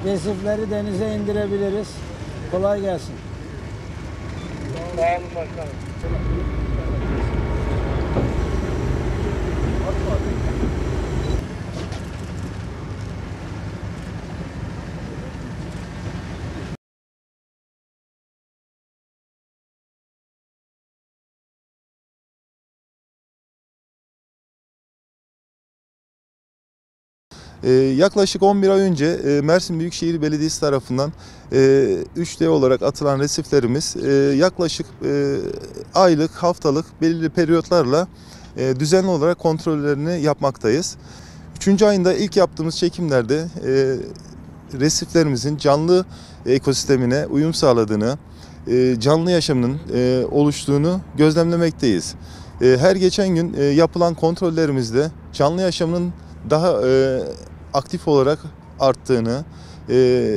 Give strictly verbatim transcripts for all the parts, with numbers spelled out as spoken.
resifleri denize indirebiliriz. Kolay gelsin. Sağ olun başkanım. Ee, yaklaşık on bir ay önce e, Mersin Büyükşehir Belediyesi tarafından e, üç D olarak atılan resiflerimiz e, yaklaşık e, aylık, haftalık belirli periyotlarla e, düzenli olarak kontrollerini yapmaktayız. Üçüncü ayında ilk yaptığımız çekimlerde e, resiflerimizin canlı ekosistemine uyum sağladığını, e, canlı yaşamının e, oluştuğunu gözlemlemekteyiz. E, her geçen gün e, yapılan kontrollerimizde canlı yaşamının daha e, aktif olarak arttığını, e,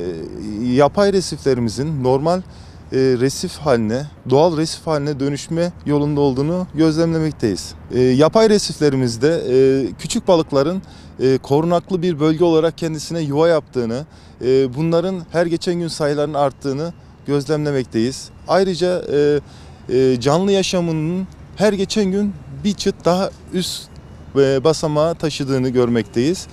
yapay resiflerimizin normal e, resif haline, doğal resif haline dönüşme yolunda olduğunu gözlemlemekteyiz. E, yapay resiflerimizde e, küçük balıkların e, korunaklı bir bölge olarak kendisine yuva yaptığını, e, bunların her geçen gün sayılarının arttığını gözlemlemekteyiz. Ayrıca e, e, canlı yaşamının her geçen gün bir çıt daha üst e, basamağa taşıdığını görmekteyiz.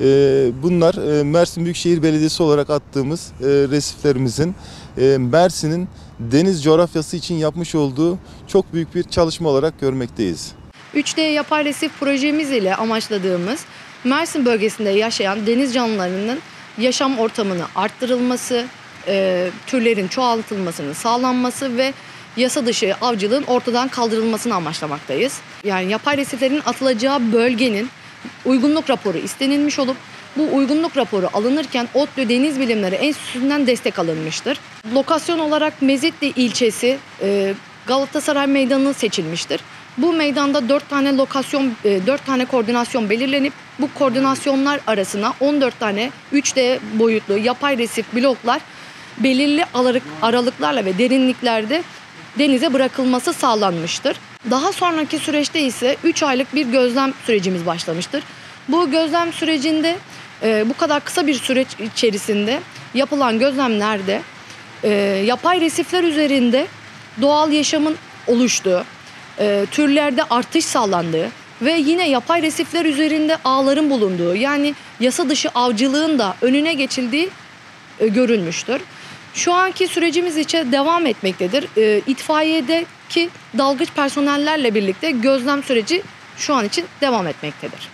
Bunlar Mersin Büyükşehir Belediyesi olarak attığımız resiflerimizin Mersin'in deniz coğrafyası için yapmış olduğu çok büyük bir çalışma olarak görmekteyiz. üç D yapay resif projemiz ile amaçladığımız Mersin bölgesinde yaşayan deniz canlılarının yaşam ortamını arttırılması, türlerin çoğaltılmasının sağlanması ve yasa dışı avcılığın ortadan kaldırılmasını amaçlamaktayız. Yani yapay resiflerin atılacağı bölgenin uygunluk raporu istenilmiş olup bu uygunluk raporu alınırken ODTÜ Deniz Bilimleri Enstitüsü'nden destek alınmıştır. Lokasyon olarak Mezitli ilçesi Galatasaray Meydanı seçilmiştir. Bu meydanda dört tane lokasyon, dört tane koordinasyon belirlenip bu koordinasyonlar arasına on dört tane üç D boyutlu yapay resif bloklar belirli aralıklarla ve derinliklerde denize bırakılması sağlanmıştır. Daha sonraki süreçte ise üç aylık bir gözlem sürecimiz başlamıştır. Bu gözlem sürecinde e, bu kadar kısa bir süreç içerisinde yapılan gözlemlerde e, yapay resifler üzerinde doğal yaşamın oluştuğu, e, türlerde artış sağlandığı ve yine yapay resifler üzerinde ağların bulunduğu, yani yasa dışı avcılığın da önüne geçildiği e, görülmüştür. Şu anki sürecimiz için devam etmektedir. E, itfaiyedeki dalgıç personellerle birlikte gözlem süreci şu an için devam etmektedir.